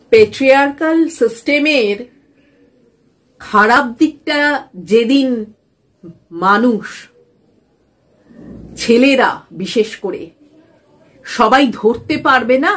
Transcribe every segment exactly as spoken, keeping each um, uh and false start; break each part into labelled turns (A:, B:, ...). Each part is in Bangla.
A: পেট্রিয়ার্কাল সিস্টেমের খারাপ দিকটা যেদিন মানুষ, ছেলেরা বিশেষ করে সবাই ধরতে পারবে না,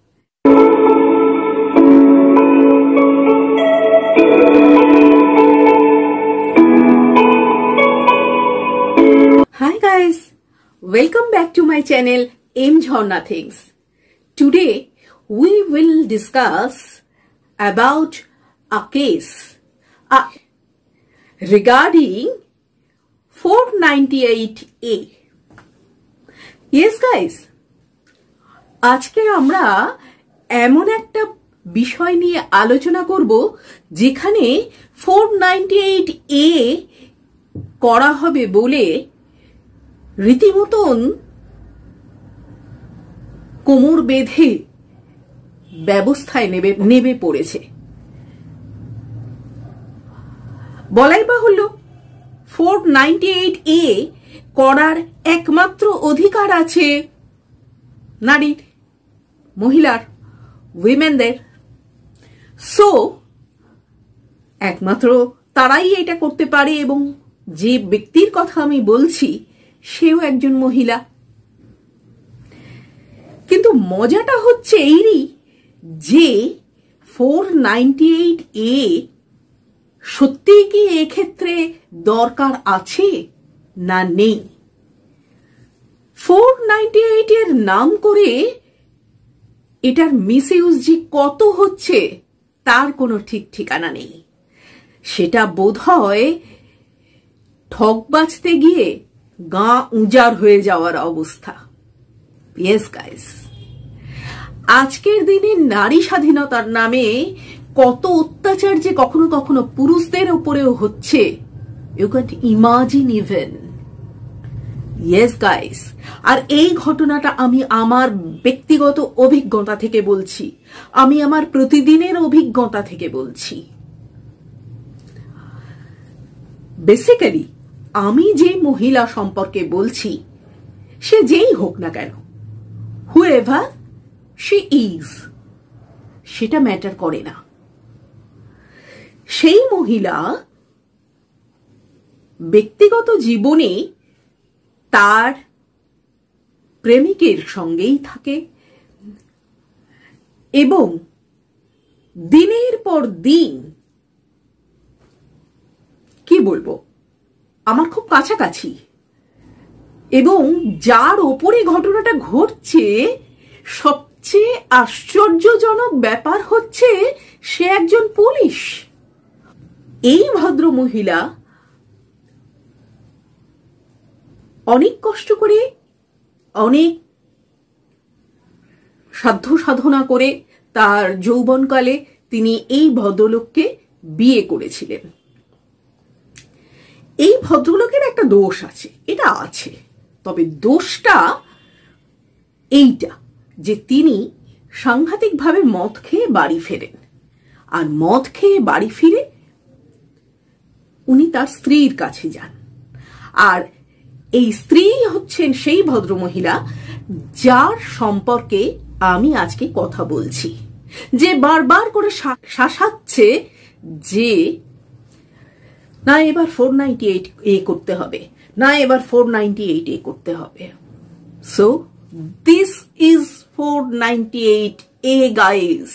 A: Hi guys, welcome back to my channel M Jhorna Things. Today we will discuss about a case uh, regarding four ninety-eight A. Yes guys, আজকে আমরা এমন একটা বিষয় নিয়ে আলোচনা করব যেখানে four ninety-eight A করা হবে বলে রীতিমতন কোমর বেঁধে ব্যবস্থায় নেবে নেমে পড়েছে। বলাই বাহুল্য four ninety-eight A করার একমাত্র অধিকার আছে নারীর, মহিলার, উইমেনদের। সো একমাত্র তারাই এটা করতে পারে এবং যে ব্যক্তির কথা আমি বলছি সেও একজন মহিলা। কিন্তু মজাটা হচ্ছে এইরই যে four ninety-eight A সত্যিই কি এক্ষেত্রে দরকার আছে না নেই? four ninety-eight এর নাম করে এটার মিসইউজ যে কত হচ্ছে তার কোনো ঠিক ঠিকানা নেই। সেটা বোধহয় ঠক বাজতে গিয়ে গা উজাড় হয়ে যাওয়ার অবস্থা। ইয়েস গাইস, আজকের দিনে নারী স্বাধীনতার নামে কত অত্যাচার যে কখনো কখনো পুরুষদের উপরেও হচ্ছে, you can't imagine even. Yes guys, আর এই ঘটনাটা আমি আমার ব্যক্তিগত অভিজ্ঞতা থেকে বলছি, আমি আমার প্রতিদিনের অভিজ্ঞতা থেকে বলছি। বেসিক্যালি আমি যে মহিলা সম্পর্কে বলছি সে যেই হোক না কেন, হুএভার শি ইজ, সেটা ম্যাটার করে না। সেই মহিলা ব্যক্তিগত জীবনে তার প্রেমিকের সঙ্গেই থাকে এবং দিনের পর দিন, কি বলবো, আমার খুব কাছাকাছি, এবং যার ওপরে ঘটনাটা ঘটছে সবচেয়ে আশ্চর্যজনক ব্যাপার হচ্ছে সে একজন পুলিশ। এই ভদ্র মহিলা অনেক কষ্ট করে, অনেক সাধ্য সাধনা করে তার যৌবনকালে তিনি এই ভদ্রলোককে বিয়ে করেছিলেন। এই ভদ্রলোকের একটা দোষ আছে, এটা আছে, তবে দোষটা এইটা যে তিনি সাংঘাতিকভাবে মদ খেয়ে বাড়ি ফেরেন, আর মদ খেয়ে বাড়ি ফিরে উনি তার স্ত্রীর কাছে যান। আর এই স্ত্রী হচ্ছেন সেই ভদ্রমহিলা যার সম্পর্কে আমি আজকে কথা বলছি, যে বারবার করে শাসাচ্ছে যে না এবার four ninety-eight A করতে হবে, না এবার four ninety-eight A করতে হবে। So this is four ninety-eight A guys.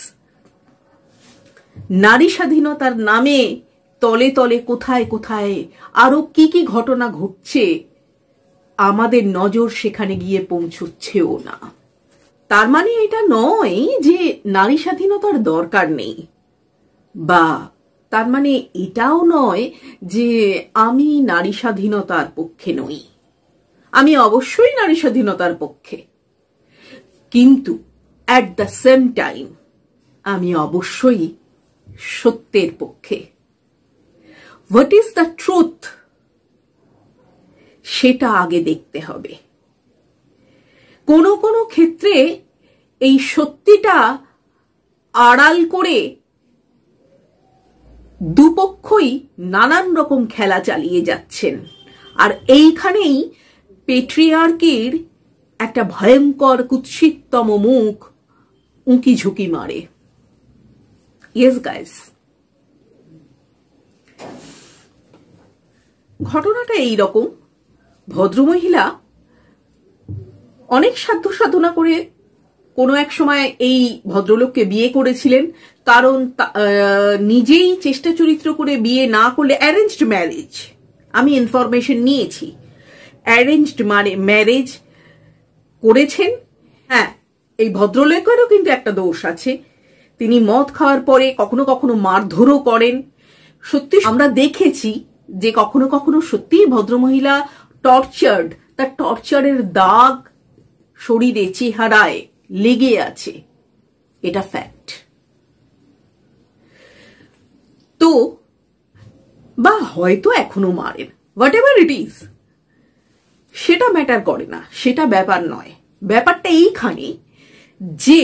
A: নারী স্বাধীনতার নামে তলে তলে কোথায় কোথায় আরো কি কি ঘটনা ঘটছে আমাদের নজর সেখানে গিয়ে পৌঁছচ্ছেও না। তার মানে এটা নয় যে নারী স্বাধীনতার দরকার নেই, বা তার মানে এটাও নয় যে আমি নারী স্বাধীনতার পক্ষে নই। আমি অবশ্যই নারী স্বাধীনতার পক্ষে, কিন্তু অ্যাট দ্য সেম টাইম আমি অবশ্যই সত্যের পক্ষে। হোয়াট ইজ দ্য ট্রুথ সেটা আগে দেখতে হবে। কোনো কোনো ক্ষেত্রে এই সত্যিটা আড়াল করে দুপক্ষই নানান রকম খেলা চালিয়ে যাচ্ছেন, আর এইখানেই পেট্রিয়ার্কির একটা ভয়ঙ্কর কুৎসিততম মুখ উঁকি ঝুঁকি মারে। ইয়েস গাইস, ঘটনাটা এইরকম। ভদ্রমহিলা অনেক সাধ্য সাধনা করে কোনো এক সময় এই ভদ্রলোককে বিয়ে করেছিলেন, কারণ নিজেই চেষ্টা চরিত্র করে বিয়ে না করলে, অ্যারেঞ্জড ম্যারেজ, আমি ইনফরমেশন নিয়েছি, অ্যারেঞ্জড মানে ম্যারেজ করেছেন। হ্যাঁ, এই ভদ্রলোকেরও কিন্তু একটা দোষ আছে, তিনি মদ খাওয়ার পরে কখনো কখনো মারধরও করেন। সত্যি আমরা দেখেছি যে কখনো কখনো সত্যি ভদ্রমহিলা টর্চার্ড, তার টর্চারের দাগ শরীরে চেহারায় লেগে আছে, এটা ফ্যাক্ট। তো বা হয়তো এখনো মারেন, হোয়াট এভার ইট ইজ, সেটা ম্যাটার করে না, সেটা ব্যাপার নয়। ব্যাপারটা এইখানে যে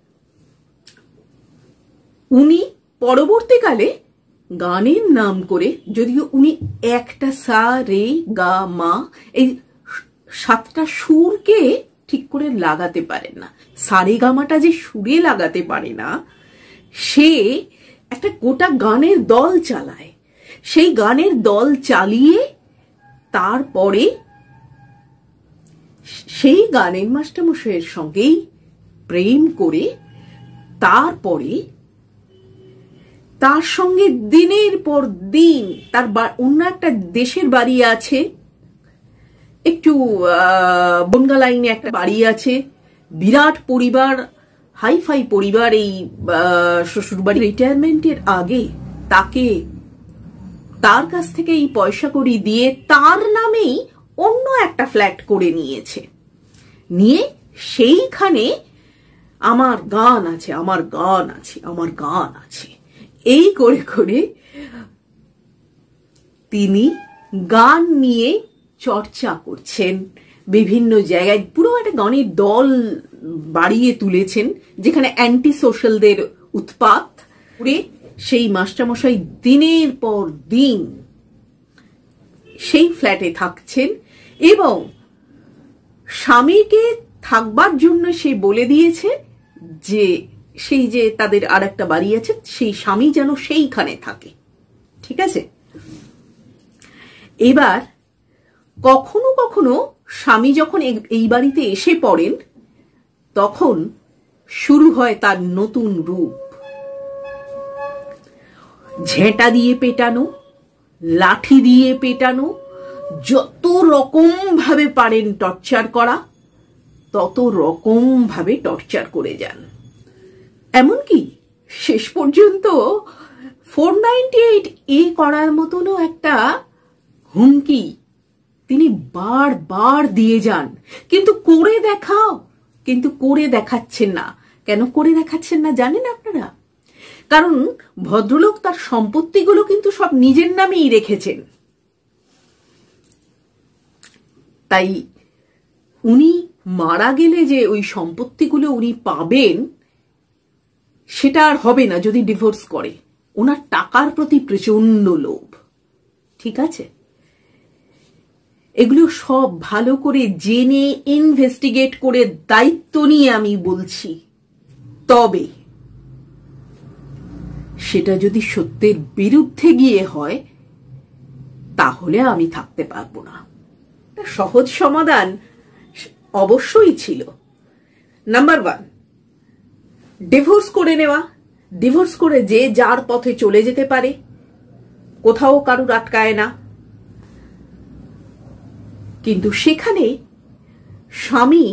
A: উনি পরবর্তীকালে গানের নাম করে, যদিও উনি একটা সা রে গা মা এই সাতটা সুরকে ঠিক করে লাগাতে পারেন না, সারে গামাটা যে সুরে লাগাতে পারে না, সে একটা গোটা গানের দল চালায়। সেই গানের দল চালিয়ে তারপরে সেই গানের মাস্টারমশাইয়ের সঙ্গেই প্রেম করে তারপরে তার সঙ্গে দিনের পর দিন, তার অন্য একটা দেশের বাড়ি আছে, একটু বনগা লাইনে একটা বাড়ি আছে, বিরাট পরিবার, হাইফাই পরিবার। এই শ্বশুর বাড়ি রিটায়ারমেন্টের আগে তাকে তার কাছ থেকে এই পয়সা কড়ি দিয়ে তার নামেই অন্য একটা ফ্ল্যাট করে নিয়েছে, নিয়ে সেইখানে আমার গান আছে, আমার গান আছে, আমার গান আছে, এই করে করে তিনি গান নিয়ে চর্চা করছেন বিভিন্ন জায়গায়, পুরো একটা গানের দল বাড়িয়ে তুলেছেন, যেখানে অ্যান্টি সোশ্যালদের উৎপাত করে সেই মাস্টারমশাই দিনের পর দিন সেই ফ্ল্যাটে থাকছেন। এবং স্বামীকে থাকবার জন্য সে বলে দিয়েছে যে সেই যে তাদের আর একটা বাড়ি আছে, সেই স্বামী যেন সেইখানে থাকে, ঠিক আছে। এবার কখনো কখনো স্বামী যখন এই বাড়িতে এসে পড়েন, তখন শুরু হয় তার নতুন রূপ, ঝেঁটা দিয়ে পেটানো, লাঠি দিয়ে পেটানো, যত রকম ভাবে পারেন টর্চার করা, তত রকম ভাবে টর্চার করে যান। এমনকি শেষ পর্যন্ত ফোর নাইনটি এইট এ করার মতনও একটা হুমকি তিনি বারবার দিয়ে যান, কিন্তু করে দেখাও, কিন্তু করে দেখাচ্ছেন না। কেন করে দেখাচ্ছেন না জানেন আপনারা? কারণ ভদ্রলোক তার সম্পত্তিগুলো কিন্তু সব নিজের নামেই রেখেছেন, তাই উনি মারা গেলে যে ওই সম্পত্তিগুলো উনি পাবেন সেটা আর হবে না যদি ডিভোর্স করে। ওনার টাকার প্রতি প্রচন্ড লোভ, ঠিক আছে। এগুলো সব ভালো করে জেনে ইনভেস্টিগেট করে দায়িত্ব নিয়ে আমি বলছি, তবে সেটা যদি সত্যের বিরুদ্ধে গিয়ে হয় তাহলে আমি থাকতে পারবো না। সহজ সমাধান অবশ্যই ছিল। নাম্বার ওয়ান, ডিভোর্স করে নেওয়া। ডিভোর্স করে যে যার পথে চলে যেতে পারে, কোথাও কারুর আটকায় না। কিন্তু সেখানে স্বামীর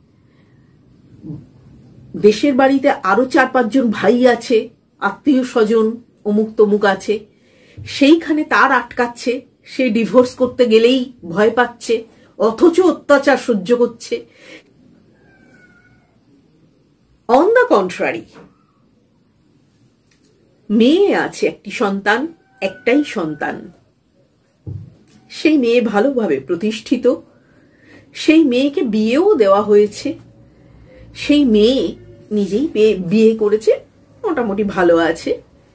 A: দেশের বাড়িতে আরো চার পাঁচজন ভাই আছে, আত্মীয় স্বজন অমুক তমুক আছে, সেইখানে তার আটকাচ্ছে, সে ডিভোর্স করতে গেলেই ভয় পাচ্ছে, অথচ অত্যাচার সহ্য করছে। অন দ্য কন্ট্রারি, মেয়ে আছে, একটি সন্তান, একটাই সন্তান, সেই মেয়ে ভালোভাবে প্রতিষ্ঠিত, সেই মেয়েকে বিয়েও দেওয়া হয়েছে, সেই মেয়ে নিজেই বিয়ে করেছে, মোটামুটি ভালো আছে।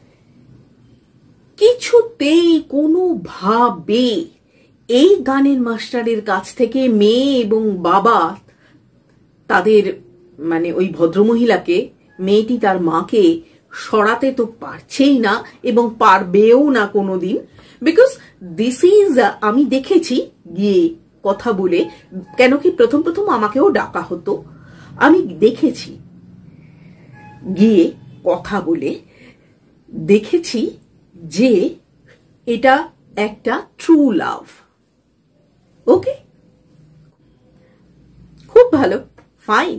A: কিছুতেই কোনোভাবে এই গানের মাস্টারের কাছ থেকে মেয়ে এবং বাবা তাদের মানে ওই ভদ্রমহিলাকে, মেয়েটি তার মাকে সরাতে তো পারছেই না এবং পারবেও না কোনোদিন, বিকজ দিস ইজ, আমি দেখেছি গিয়ে কথা বলে, কেন কি প্রথম প্রথম আমাকেও ডাকা হতো, আমি দেখেছি গিয়ে কথা বলে দেখেছি যে এটা একটা ট্রু লাভ। ওকে, খুব ভালো, ফাইন।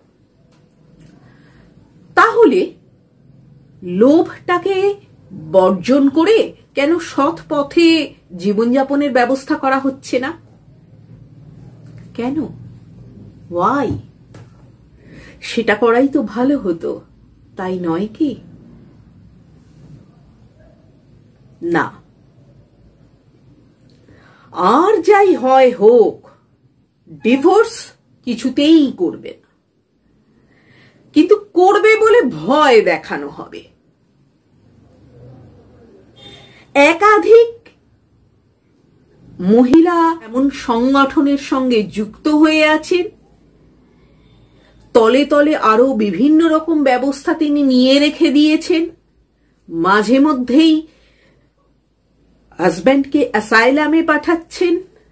A: তাহলে লোভটাকে বর্জন করে কেন সৎ পথে জীবনযাপনের ব্যবস্থা করা হচ্ছে না? কেন? ওয়াই? সেটা করাই তো ভালো হতো, তাই নয় কি? না, আর যাই হয় হোক, ডিভোর্স কিছুতেই করবে না, কিন্তু করবে বলে ভয় দেখানো হবে। একাধিক মহিলা এমন সংগঠনের সঙ্গে যুক্ত হয়ে আছেন, তলে তলে আরো বিভিন্ন রকম ব্যবস্থা তিনি নিয়ে রেখে দিয়েছেন। মাঝে মধ্যেই হাজব্যান্ডকে অ্যাসাইলামে পাঠাচ্ছেন,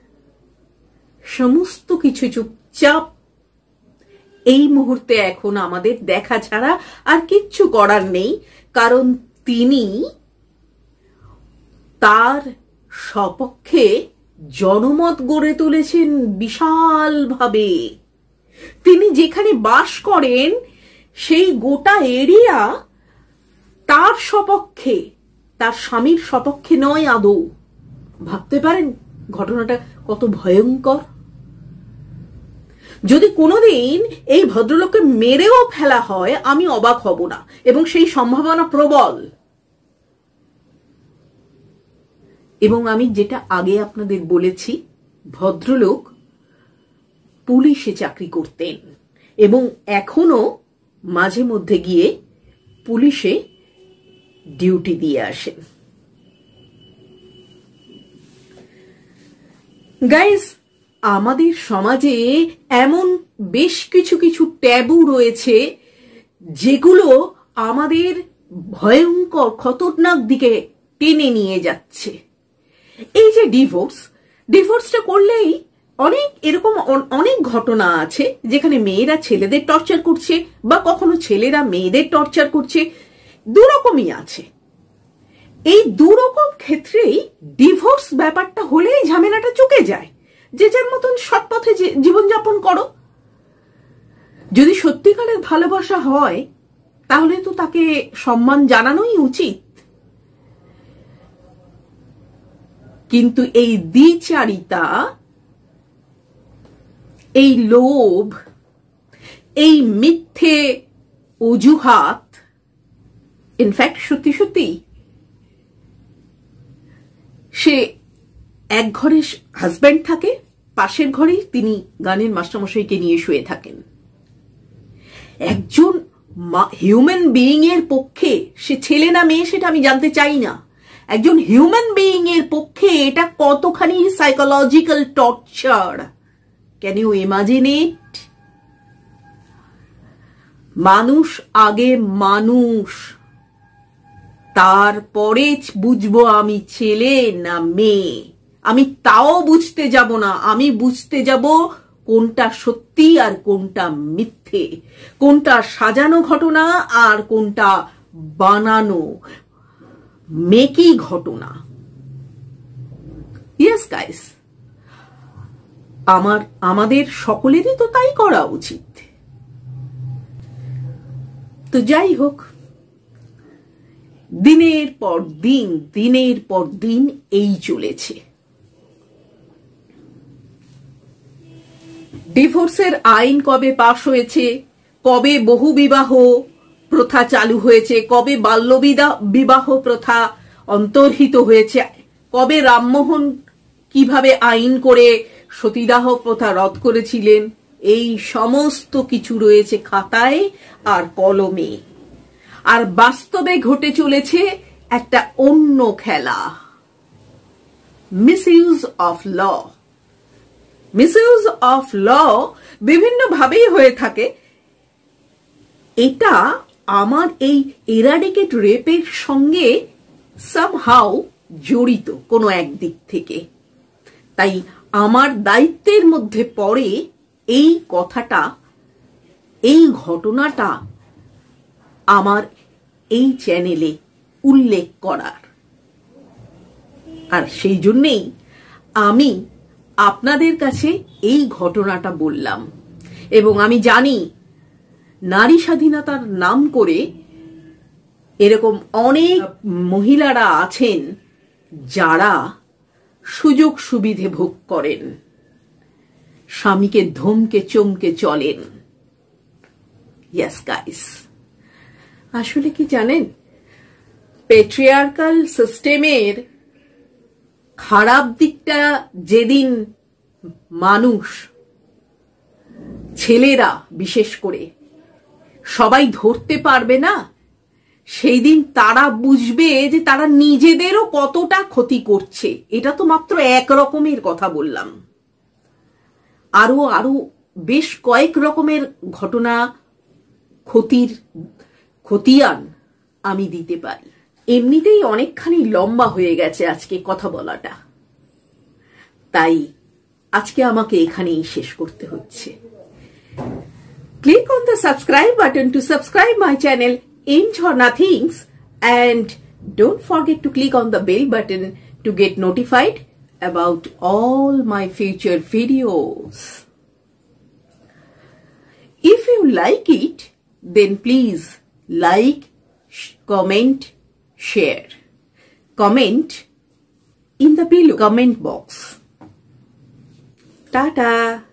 A: সমস্ত কিছু চুপচাপ। এই মুহূর্তে এখন আমাদের দেখা ছাড়া আর কিচ্ছু করার নেই, কারণ তিনি তার সপক্ষে জনমত গড়ে তুলেছেন বিশালভাবে। তিনি যেখানে বাস করেন সেই গোটা এরিয়া তার সপক্ষে, তার স্বামীর সপক্ষে নয় আদৌ। ভাবতে পারেন ঘটনাটা কত ভয়ঙ্কর। যদি কোনোদিন এই ভদ্রলোককে মেরেও ফেলা হয় আমি অবাক হব না, এবং সেই সম্ভাবনা প্রবল। এবং আমি যেটা আগে আপনাদের বলেছি, ভদ্রলোক পুলিশে চাকরি করতেন এবং এখনো মাঝে মধ্যে গিয়ে পুলিশে ডিউটি দিয়ে আসেন। গাইস, আমাদের সমাজে এমন বেশ কিছু কিছু ট্যাবু রয়েছে যেগুলো আমাদের ভয়ঙ্কর খতরনাক দিকে টেনে নিয়ে যাচ্ছে। এই যে ডিভোর্স, ডিভোর্সটা করলেই অনেক এরকম অনেক ঘটনা আছে যেখানে মেয়েরা ছেলেদের টর্চার করছে বা কখনো ছেলেরা মেয়েদের টর্চার করছে, দুরকমই আছে। এই দুরকম ক্ষেত্রেই ডিভোর্স ব্যাপারটা হলেই ঝামেলাটা চুকে যায়। যে যার মতন সৎ পথে জীবনযাপন করো। যদি সত্যিকারের ভালোবাসা হয় তাহলে তো তাকে সম্মান জানানোই উচিত। কিন্তু এই দ্বিচারিতা, এই লোভ, এই মিথ্যে অজুহাত, ইনফ্যাক্ট সত্যি সত্যি সে এক ঘরে হাজব্যান্ড থাকে, পাশের ঘরেই তিনি গানের মাস্টারমশাইকে নিয়ে শুয়ে থাকেন। একজন হিউম্যান বিইং এর পক্ষে, সে ছেলে না মেয়ে সেটা আমি জানতে চাই না, একজন হিউম্যান বিইং এর পক্ষে এটা কতখানি psychological torture. Can you imagine it? মানুষ আগে মানুষ, তারপরে বুঝবো আমি ছেলে না মেয়ে। আমি তাও বুঝতে যাব না, আমি বুঝতে যাব কোনটা সত্যি আর কোনটা মিথ্যে, কোনটা সাজানো ঘটনা আর কোনটা বানানো মেকি ঘটনা। ইয়েস গাইস, আমার আমাদের সকলেরই তো তাই করা উচিত। তো যাই হোক, দিনের পর দিন দিনের পর দিন এই চলেছে। ডিভোর্সের আইন কবে পাশ হয়েছে, কবে বহু বিবাহ প্রথা চালু হয়েছে, কবে বাল্য বিবাহ প্রথা অন্তর্হিত হয়েছে, কবে রামমোহন কিভাবে আইন করে সতীদাহ প্রথা রদ করেছিলেন, এই সমস্ত কিছু রয়েছে খাতায় আর কলমে। আর বাস্তবে ঘটে চলেছে একটা অন্য খেলা, misuse of law. Misuse of law বিভিন্ন ভাবেই হয়ে থাকে। এটা আমার এই এরাডিকেট রেপের সঙ্গে সামহাউ জড়িত কোনো একদিক থেকে। তাই আমার দায়িত্বের মধ্যে পড়ে এই কথাটা, এই ঘটনাটা আমার এই চ্যানেলে উল্লেখ করার। আর সেই জন্যেই আমি আপনাদের কাছে এই ঘটনাটা বললাম। এবং আমি জানি নারী স্বাধীনতার নাম করে এরকম অনেক মহিলারা আছেন যারা সুযোগ সুবিধে ভোগ করেন, স্বামীকে ধমকে চমকে চলেন। ইয়েস গাইস, আসলে কি জানেন, পেট্রিয়ার্কাল সিস্টেমের খারাপ দিকটা যেদিন মানুষ, ছেলেরা বিশেষ করে সবাই ধরতে পারবে না, সেই দিন তারা বুঝবে যে তারা নিজেদেরও কতটা ক্ষতি করছে। এটা তো মাত্র এক রকমের কথা বললাম, আরো আরো বেশ কয়েক রকমের ঘটনা, ক্ষতির খতিয়ান আমি দিতে পারি। এমনিতেই অনেকখানি লম্বা হয়ে গেছে আজকে কথা বলাটা, তাই আজকে আমাকে এখানেই শেষ করতে হচ্ছে। Click on the subscribe button to subscribe my channel in Jhorna Things, and don't forget to click on the bell button to get notified about all my future videos. If you like it, then please like, comment, share. Comment in the below comment box. Tata.